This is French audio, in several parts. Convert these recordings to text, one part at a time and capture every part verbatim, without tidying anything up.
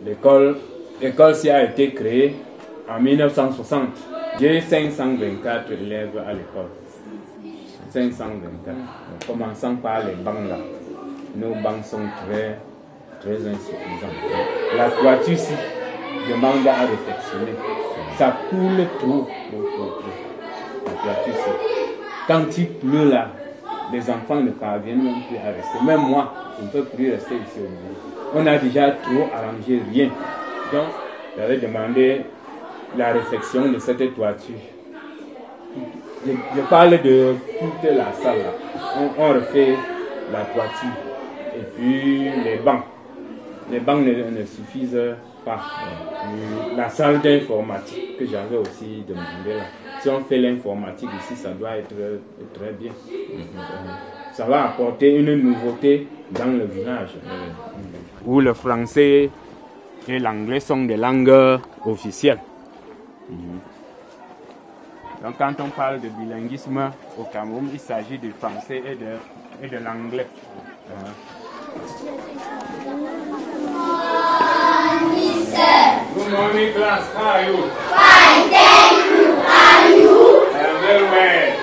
L'école, l'école-ci a été créée en mille neuf cent soixante. J'ai cinq cent vingt-quatre élèves à l'école. cinq cent vingt-quatre. Commençons par les bancs là. Nos bancs sont très, très insuffisants. La toiture ici demande à réfectionner. Ça coule trop, trop, trop, trop. La toiture ici. Quand il pleut là, les enfants ne parviennent même plus à rester. Même moi, je ne peux plus rester ici au niveau. On a déjà trop arrangé rien. Donc, j'avais demandé la réfection de cette toiture. Je, je parle de toute la salle là. On, on refait la toiture. Et puis les bancs. Les bancs ne, ne suffisent pas. Euh, la salle d'informatique que j'avais aussi demandé là. Si on fait l'informatique ici, ça doit être très bien. Ça va apporter une nouveauté dans le village. Où le français et l'anglais sont des langues officielles. Donc quand on parle de bilinguisme au Cameroun, il s'agit du français et de, et de l'anglais. Good morning, class. How are you? Fine, thank you. How are you? I am very well.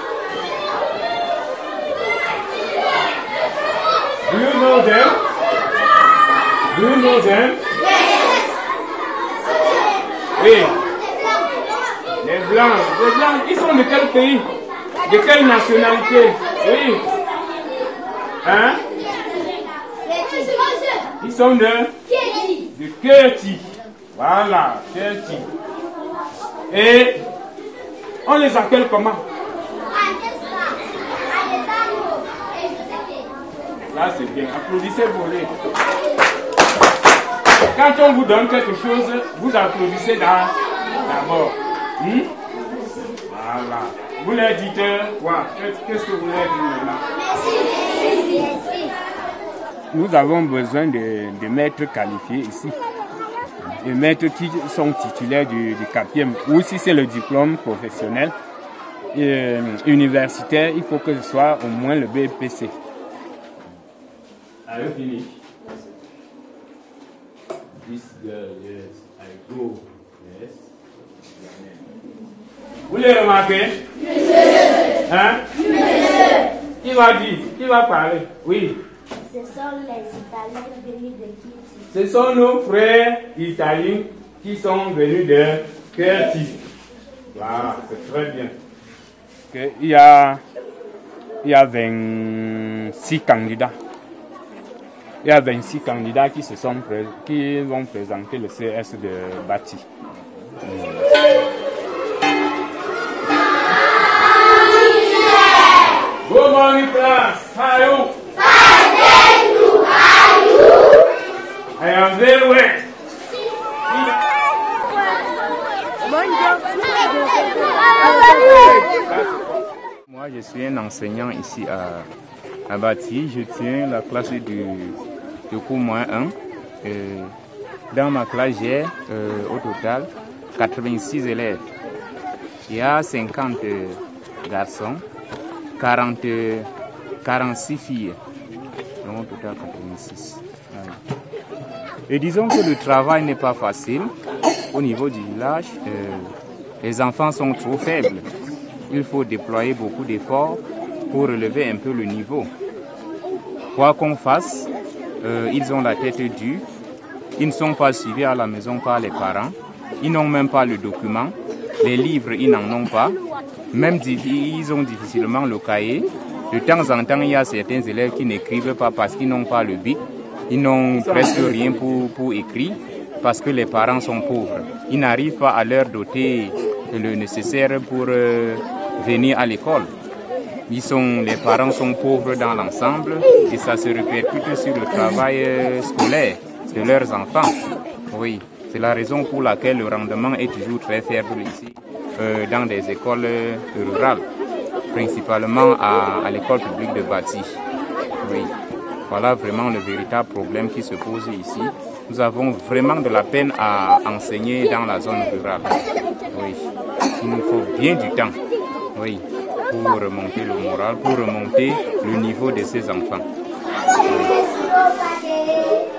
Do you know them? Do you know them? Yes. Oui. Les Blancs. Les Blancs, ils sont de quel pays? De quelle nationalité? Oui. Hein? Ils sont de? De Kerti. Voilà, Kerti. Et on les appelle comment? Là, c'est bien. Applaudissez pour lui. Quand on vous donne quelque chose, vous applaudissez d'abord. Hmm? Voilà. Vous leur dites quoi? Qu'est-ce que vous leur dites maintenant? Merci. Nous avons besoin de, de maîtres qualifiés ici. Des maîtres qui sont titulaires du, du quatrième. Ou si c'est le diplôme professionnel et, universitaire, il faut que ce soit au moins le B P C. Are you finished? This girl, yes, I go, yes. Vous les remarquez? Hein? Qui va dire? Qui va parler? Oui. Ce sont les Italiens venus de Kerti. Ce sont nos frères italiens qui sont venus de Kerti. Voilà, c'est très bien. Okay. Il y a, il y a vingt-six candidats. Il y a vingt-six candidats qui, se sont pré qui vont présenter le C S de Bati. Mmh. Good morning, class. How are you? Fine, thank you. How are you? I am very well. Moi, je suis un enseignant ici à, à Bati. Je tiens la classe du, du cours moins un. Euh, dans ma classe, j'ai euh, au total quatre-vingt-six élèves. Il y a cinquante garçons, quarante, quarante-six filles. Donc au total quatre-vingt-six. Ouais. Et disons que le travail n'est pas facile. Au niveau du village, euh, les enfants sont trop faibles. Il faut déployer beaucoup d'efforts pour relever un peu le niveau. Quoi qu'on fasse, euh, ils ont la tête dure. Ils ne sont pas suivis à la maison par les parents. Ils n'ont même pas le document. Les livres, ils n'en ont pas. Même ils ont difficilement le cahier. De temps en temps, il y a certains élèves qui n'écrivent pas parce qu'ils n'ont pas le bic. Ils n'ont presque rien pour, pour écrire parce que les parents sont pauvres. Ils n'arrivent pas à leur doter le nécessaire pour euh, venir à l'école. Ils sont, les parents sont pauvres dans l'ensemble et ça se répercute sur le travail euh, scolaire de leurs enfants. Oui, c'est la raison pour laquelle le rendement est toujours très faible ici, euh, dans des écoles euh, rurales, principalement à, à l'école publique de Bati. Oui, voilà vraiment le véritable problème qui se pose ici. Nous avons vraiment de la peine à enseigner dans la zone rurale. Oui, il nous faut bien du temps. Oui, pour remonter le moral, pour remonter le niveau de ces enfants. Oui.